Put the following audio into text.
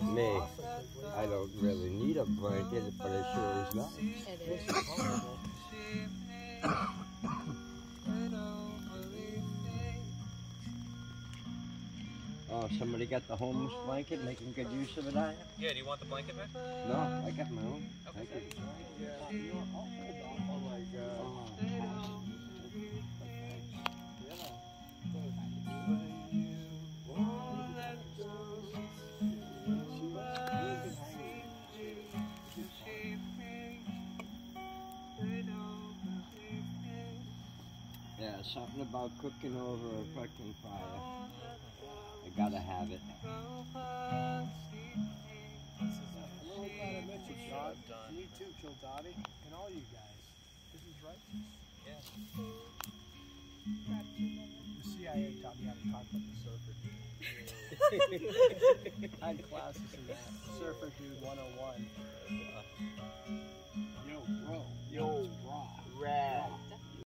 Me, I don't really need a blanket, but it sure is nice. It is. Oh, somebody got the homeless blanket, making good use of it, are you? Yeah, do you want the blanket back? No, I got my own. Okay. Thank you. Oh my god. Yeah, something about cooking over a fucking fire. I gotta have it. I'm really glad I met you, Sean. Me too, Kildottie, and all you guys. This is righteous. Yeah. The CIA taught me how to talk like a surfer dude. I had classes in that. Surfer Dude 101.